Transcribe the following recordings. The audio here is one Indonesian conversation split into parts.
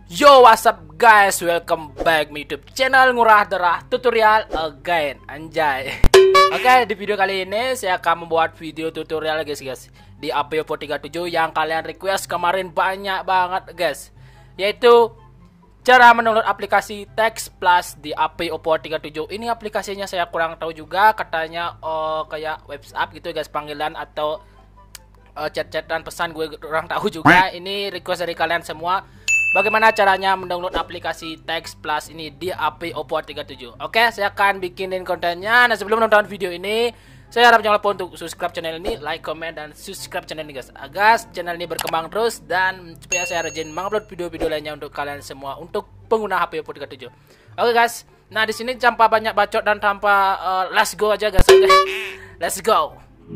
Yo, what's up guys? Welcome back my YouTube channel Ngurah Darah Tutorial again, anjay. Oke, di video kali ini saya akan membuat video tutorial guys di AP Oppo 37 yang kalian request kemarin banyak banget guys, yaitu cara mendownload aplikasi Text Plus di AP Oppo 37. Ini aplikasinya saya kurang tahu juga, katanya kayak WhatsApp gitu guys, panggilan atau chat-chatan pesan, gue kurang tahu juga. Ini request dari kalian semua. Bagaimana caranya mendownload aplikasi Text Plus ini di AP Oppo 37. Oke, saya akan bikinin kontennya. Nah, sebelum menonton video ini, saya harap jangan lupa untuk subscribe channel ini, like, comment, dan subscribe channel ini guys, agar channel ini berkembang terus dan supaya saya rajin mengupload video-video lainnya untuk kalian semua, untuk pengguna HP Oppo 37. Oke guys, nah di sini tanpa banyak bacot dan tanpa let's go aja guys. Oke, let's go.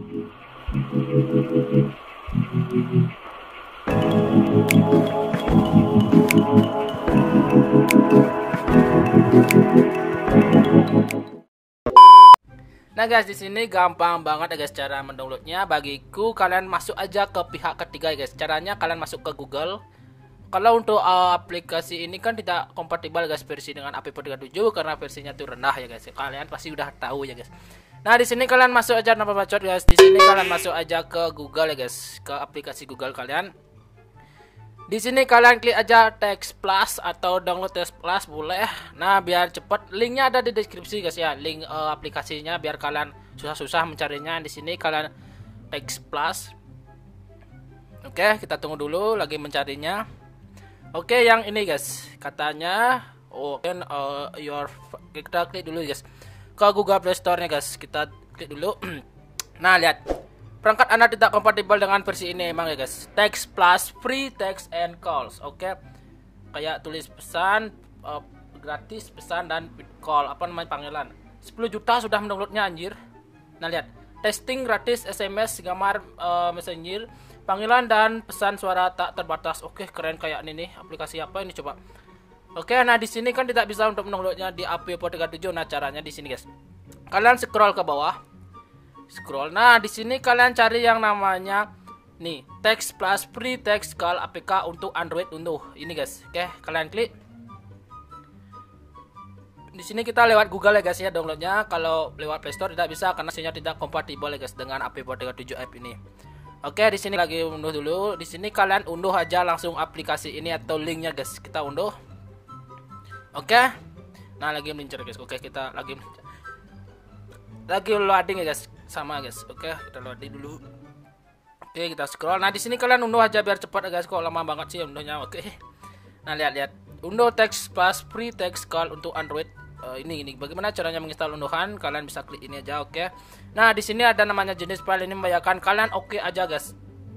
Nah guys, di sini gampang banget ya guys cara mendownloadnya. Bagiku kalian masuk aja ke pihak ketiga guys. Caranya kalian masuk ke Google. Kalau untuk aplikasi ini kan tidak kompatibel guys versi dengan AP Oppo 37 karena versinya tuh rendah ya guys. Kalian pasti udah tahu ya guys. Nah di sini kalian masuk aja tanpa bacot guys. Di sini kalian masuk aja ke Google ya guys, ke aplikasi Google kalian. Di sini kalian klik aja Text Plus atau download Text Plus boleh. Nah, biar cepet linknya ada di deskripsi guys ya. Link aplikasinya biar kalian susah-susah mencarinya. Di sini kalian Text Plus. Oke, kita tunggu dulu lagi mencarinya. Oke, yang ini guys. Katanya kita klik dulu guys. Ke Google Play Store-nya guys. Kita klik dulu. Nah, lihat. Perangkat Anda tidak kompatibel dengan versi ini emang ya guys. Text Plus free text and calls. Oke. Kayak tulis pesan, gratis pesan dan call, apa namanya, panggilan. 10 juta sudah mendownloadnya anjir. Nah lihat, testing gratis SMS, gambar, messenger, panggilan dan pesan suara tak terbatas. Oke, keren kayak ini nih. Aplikasi apa ini coba? Oke, nah di sini kan tidak bisa untuk mendownloadnya di AP Oppo 37. Nah caranya di sini guys. Kalian scroll ke bawah. Scroll. Nah, di sini kalian cari yang namanya nih, Text Plus Free Text Call APK untuk Android unduh. Ini guys. Oke, kalian klik. Di sini kita lewat Google ya guys ya downloadnya. Kalau lewat Play Store tidak bisa karena sinyal tidak kompatibel ya guys dengan AP Oppo 37 app ini. Oke, di sini lagi unduh dulu. Di sini kalian unduh aja langsung aplikasi ini atau linknya guys. Kita unduh. Oke. Nah, lagi meluncur guys. Oke, kita lagi loading ya guys. Sama guys. Oke, kita loading dulu. Oke, kita scroll. Nah, di sini kalian unduh aja biar cepat ya guys. Kok lama banget sih unduhnya. Oke. Nah, lihat. Unduh Text Plus Free Text Call untuk Android. Ini bagaimana caranya menginstal unduhan? Kalian bisa klik ini aja, oke. Nah, di sini ada namanya jenis file ini membayarkan. Kalian oke aja guys.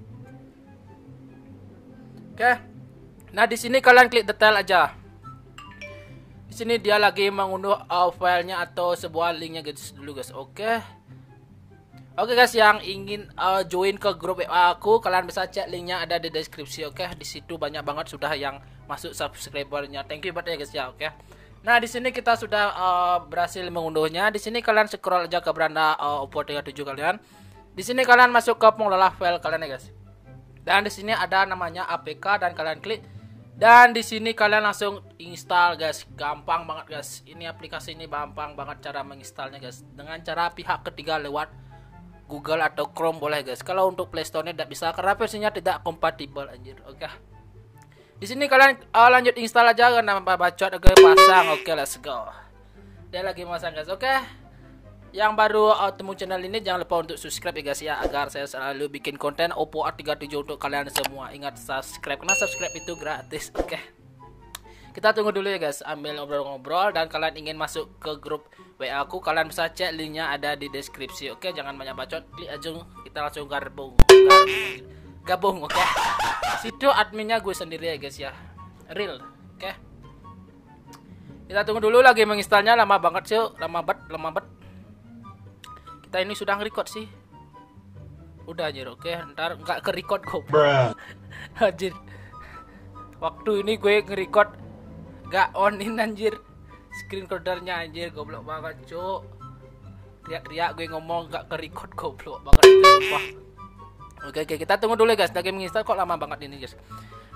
Oke. Nah, di sini kalian klik detail aja. Di sini dia lagi mengunduh filenya atau sebuah linknya guys dulu guys. Oke guys, yang ingin join ke grup WA aku, kalian bisa cek linknya ada di deskripsi. Oke, di situ banyak banget sudah yang masuk subscribernya. Thank you banget ya guys ya. Oke. Nah, di sini kita sudah berhasil mengunduhnya. Di sini kalian scroll aja ke beranda Oppo 37 kalian. Di sini kalian masuk ke pengelola file kalian ya guys. Dan di sini ada namanya APK dan kalian klik. Dan di sini kalian langsung install guys. Gampang banget guys. Ini aplikasi ini gampang banget cara menginstalnya guys. Dengan cara pihak ketiga lewat Google atau Chrome boleh guys. Kalau untuk Play Store-nya tidak bisa karena versinya tidak kompatibel anjir. Oke. Di sini kalian lanjut install aja karena bacot. Oke, pasang. Oke, let's go. Dia lagi masang guys. Oke. Yang baru temu channel ini jangan lupa untuk subscribe ya guys ya, agar saya selalu bikin konten Oppo A37 untuk kalian semua. Ingat subscribe karena subscribe itu gratis. Oke. Kita tunggu dulu ya guys, ambil ngobrol-ngobrol. Dan kalian ingin masuk ke grup WA aku, kalian bisa cek linknya ada di deskripsi. Oke, jangan banyak bacot, klik aja, kita langsung gabung. Oke. Situ adminnya gue sendiri ya guys ya, real. Oke. Kita tunggu dulu, lagi menginstalnya lama banget sih, lama banget. Kita ini sudah nge-record sih. Udah anjir, oke. Ntar nggak ke-record kok. Anjir. Waktu ini gue nge-record gak onin anjir screen recordernya anjir, goblok banget cuk. Teriak-teriak gue ngomong gak ke-record, goblok banget itu sumpah. Oke, kita tunggu dulu guys, lagi menginstal kok lama banget ini guys.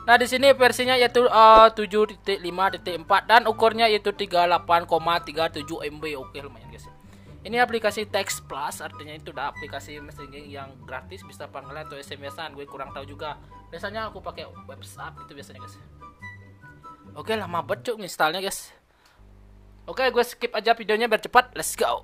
Nah, di sini versinya yaitu 7.5.4 dan ukurnya yaitu 38,37 MB. Oke, lumayan guys. Ini aplikasi Text Plus, artinya itu udah aplikasi messaging yang gratis, bisa panggilan atau SMS-an. Gue kurang tahu juga. Biasanya aku pakai WhatsApp itu biasanya guys. Oke, lama banget cuk installnya guys. Oke, gue skip aja videonya biar cepat. Let's go.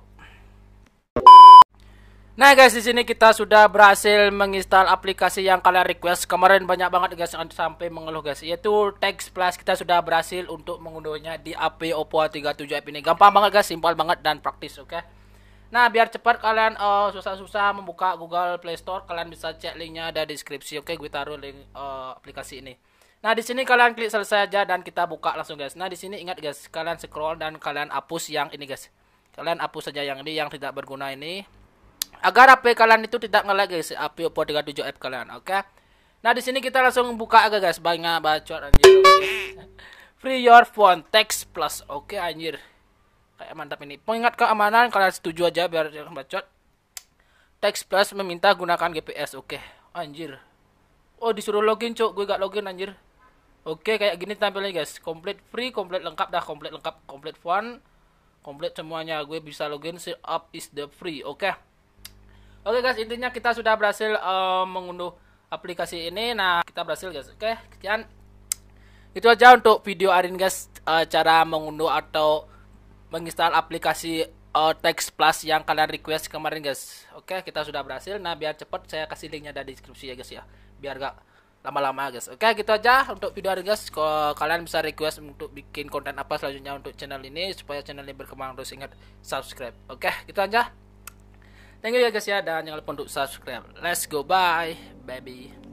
Nah guys, di sini kita sudah berhasil menginstal aplikasi yang kalian request. Kemarin banyak banget guys sampai mengeluh guys, yaitu Text Plus. Kita sudah berhasil untuk mengunduhnya di HP Oppo A37F ini. Gampang banget guys, simpel banget dan praktis, oke. Nah, biar cepat kalian susah-susah membuka Google Play Store, kalian bisa cek linknya ada di deskripsi. Oke, gue taruh link aplikasi ini. Nah, di sini kalian klik selesai aja dan kita buka langsung guys. Nah, di sini ingat guys, kalian scroll dan kalian hapus yang ini guys. Kalian hapus saja yang ini yang tidak berguna ini. Agar HP kalian itu tidak nge-lag guys, HP Oppo 37F kalian, oke. Nah, di sini kita langsung buka aja guys, banyak bacot anjir. Okay. Free your phone Text Plus, oke anjir. Kayak mantap ini. Pengingat keamanan, kalian setuju aja biar jangan bacot. Text Plus meminta gunakan GPS, oke. Anjir. Oh, disuruh login, cuk. Gue gak login anjir. Oke, kayak gini tampilnya guys. Complete free, komplit lengkap dah, komplit lengkap, komplit fun, komplit semuanya. Gue bisa login, set up is the free, oke. Oke guys, intinya kita sudah berhasil mengunduh aplikasi ini. Nah, kita berhasil guys. Oke, sekian. Itu aja untuk video hari ini guys, cara mengunduh atau menginstal aplikasi Text Plus yang kalian request kemarin guys. Oke, kita sudah berhasil. Nah, biar cepet saya kasih linknya di deskripsi ya guys ya. Biar gak lama-lama guys. Oke, gitu aja untuk video hari ini guys. Kalian bisa request untuk bikin konten apa selanjutnya untuk channel ini supaya channel ini berkembang, terus ingat subscribe. Oke, gitu aja. Thank you ya guys ya, dan jangan lupa untuk subscribe. Let's go, bye baby.